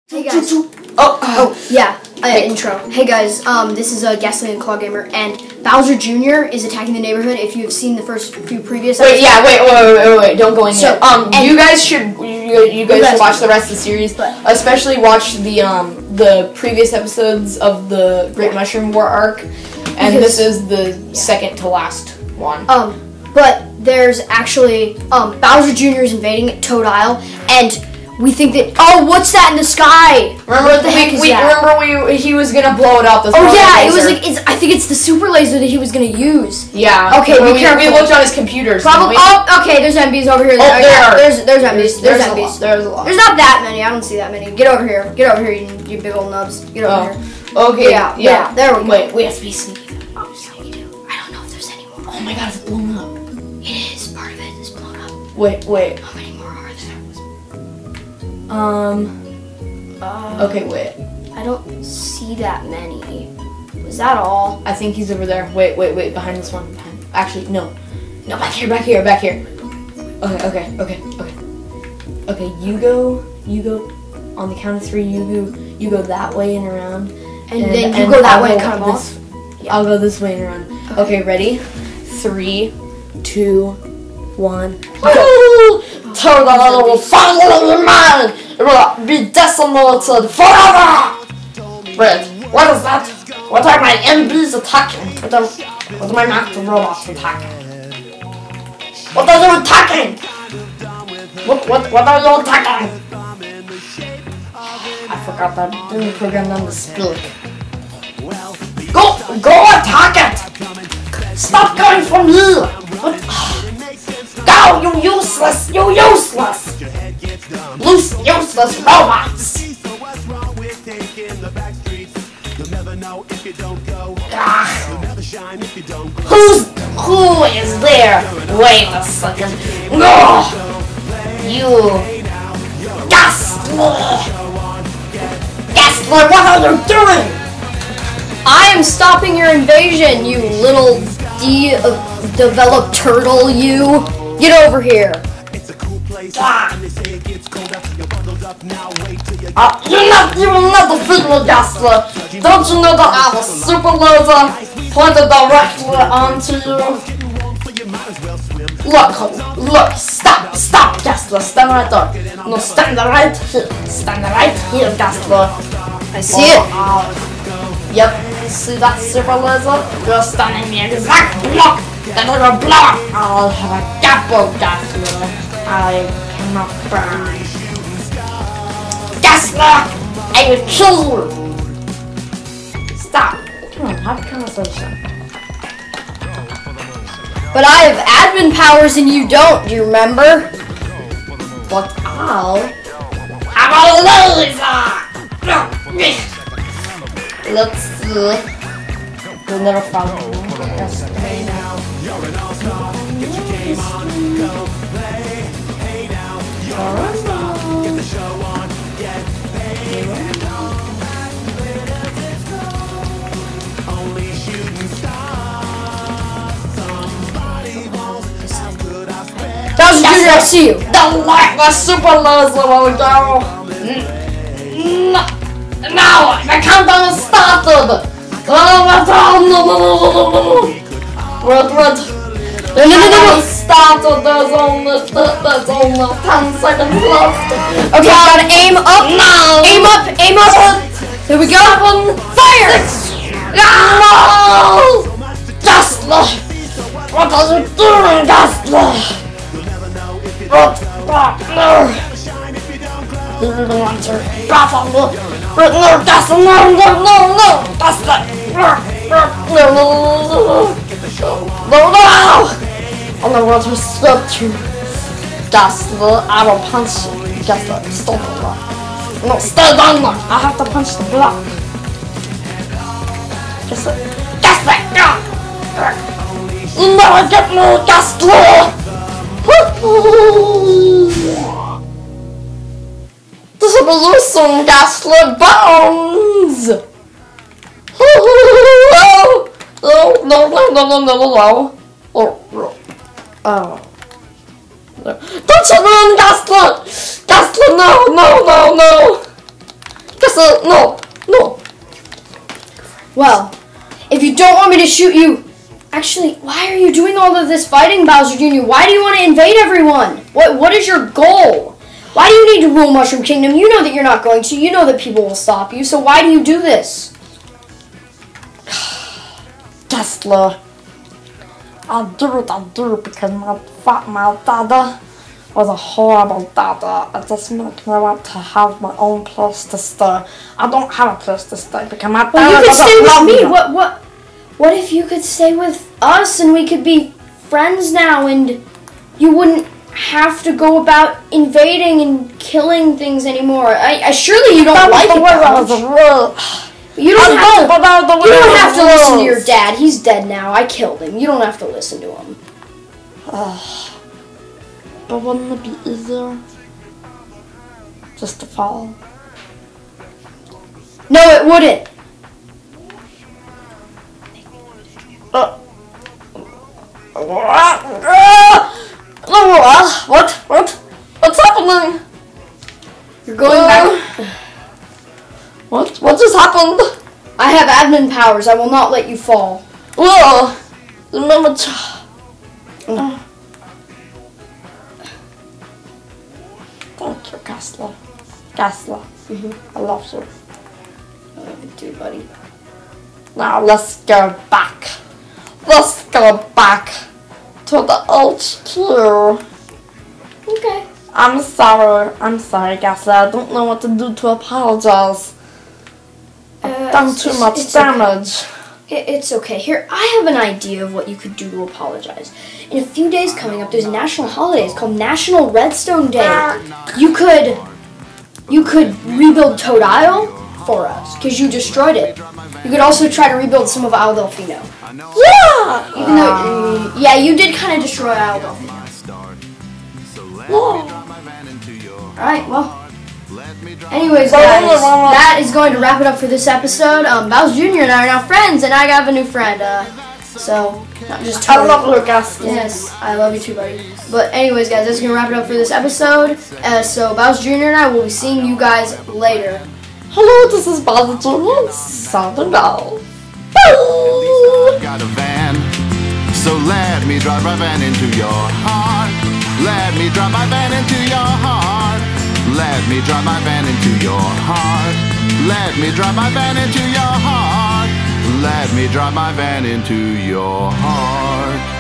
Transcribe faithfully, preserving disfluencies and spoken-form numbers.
Hey guys. Oh, oh yeah. Uh, hey. Intro. Hey guys. Um, this is uh, Ghastly and Clod Gamer, and Bowser Junior is attacking the neighborhood. If you've seen the first few previous. Wait, episodes. yeah, wait, wait, wait, wait, wait, don't go in so, yet. Um, you guys should, you, you guys should watch the rest of the series, but especially watch the um the previous episodes of the Great yeah. Mushroom War arc, and because, this is the yeah. second to last one. Um, but there's actually um Bowser Junior is invading Toad Isle, and we think that, oh, what's that in the sky? Remember what the we, heck is we, that? Remember we he was gonna blow it up. This oh yeah, laser. it was like it's. I think it's the super laser that he was gonna use. Yeah. Okay, we, be careful. We looked on his computer. Probably. Oh, okay. There's M Bs over here. Oh, there yeah, are. There's there's M Bs. There's, there's M Bs. A there's a lot. There's not that many. I don't see that many. Get over here. Get over here, you, you big old nubs. Get over oh. here. Okay. Yeah, yeah. Yeah. There we go. Wait. We have to be sneaky. Oh, sneaky do. I don't know if there's any more. Oh my God! It's blown up. It is. Part of it is blown up. Wait. Wait. How many more are there? Um. Uh, okay, wait. I don't see that many. Was that all? I think he's over there. Wait, wait, wait. Behind this one. Behind. Actually, no. No, back here, back here, back here. Okay, okay, okay, okay. Okay, you go. You go. On the count of three, you go. You go that way and around. And, and then you and go that I'll way and cut him off. Yeah. I'll go this way and around. Okay, okay ready? Three, two, one. Go. Toad Isle will follow your mind. It will be decimated forever! Wait, what is that? What are my M Bs attacking? What are, what are my master robots attacking? What are you attacking? What, what, what are you attacking? I forgot that I didn't program them to speak. Go, go attack it! Stop going for me! What? Go, you useless, you useless! Loose, useless robots! Ah. Who's, who is there? Wait a second. No! You... Ghastly! Ghastly, what are you doing? I am stopping your invasion, you little de-developed turtle, you! Get over here! Ah. Uh, you're not, you will not defeat me, Ghastly! Don't you know that I have a super laser pointed directly onto you? Look, look, stop, stop, Ghastly, stand right there. No, stand right here, stand right here, Ghastly. I see it. Uh, yep, see that super laser? You're standing the exact block that I will block. I'll have a gapple, Ghastly. I cannot burn. Ghastly! I will kill you! Stop. Come on, have a conversation. But I have admin powers and you don't, do you remember? But I'll have a laser! Let's see. We'll never follow me. Hey now, you're an all-star. Get your game on, go play. Hey now, you're an all-star. Get the show on, get paid. Only shooting stars. Somebody wants how good I spend. Bowser Junior, I see you. Don't like the super laser will go. No, no, the countdown has started. Oh, no, no, no, no, no, no. Wait, wait. No, no, no, no, no. Started. There's only, there's only ten seconds left. Okay, gotta aim up. No. Aim up, aim up. Here we go. Seven, Fire! Six. No! Ghastly! What are you doing, Ghastly? What? No! You really want to battle me? No, Ghastly! No, no, no, no! Ghastly! No, no, no, no, no! I'm not going to escape you. Ghastly, I will punch you. Ghastly, stop the block. No, stay down there. I have to punch the block. Ghastly, Ghastly! You never get me, Ghastly! This will be you soon, Ghastly Bones! No, no, no, no, no, no, no. Oh, oh. Oh. Don't you run, Ghastly! Ghastly, no, no, no, no! Ghastly, no, no. Well, if you don't want me to shoot you... Actually, why are you doing all of this fighting, Bowser Junior? Why do you want to invade everyone? What What is your goal? Why do you need to rule Mushroom Kingdom? You know that you're not going to. You know that people will stop you. So why do you do this? Ghastly. I do it, I do it because my, fa- my dada was a horrible dada. It just makes me want to have my own place to stay. I don't have a place to stay because my dada Well, you could doesn't stay love with me. me. What What What if you could stay with us and we could be friends now, and you wouldn't have to go about invading and killing things anymore? I, I surely you don't That like was it the way that I was much. a rule. You don't I have know, to. but that was the You way don't I have to was. listen to your dad. He's dead now. I killed him. You don't have to listen to him. But wouldn't it be easier just to fall? No, it wouldn't. Uh, what? What? What? What's happening? You're going Uh, back. What? What just happened? I have admin powers. I will not let you fall. Whoa! Remember to... Uh, thank you, Ghastly. Ghastly. Mm-hmm. I love you. I love you too, buddy. Now let's go back. Let's go back to the H Q. Okay. I'm sorry. I'm sorry, Ghastly. I don't know what to do to apologize. I've Uh, done it's- too it's- much it's damage. It, it's okay. Here, I have an idea of what you could do to apologize. In a few days coming up, there's a national holiday. It's called National Redstone Day. You could, you could rebuild Toad Isle for us because you destroyed it. You could also try to rebuild some of Isle Delfino. Yeah! Even though, mm, yeah, you did kind of destroy Isle Delfino. Yeah. Alright, well. Anyways, guys, that is going to wrap it up for this episode. Um, Bowser Junior and I are now friends, and I have a new friend. Uh, so, not just I Toad. love her, Ghastly. Yes, I love you too, buddy. But anyways, guys, that's going to wrap it up for this episode. Uh, so, Bowser Junior and I will be seeing you guys later. Hello, this is Bowser Junior Signing off. I've got a van, so let me drive my van into your heart. Let me drive my van into your heart. Let me drive my van into your heart. Let me drive my van into your heart. Let me drive my van into your heart.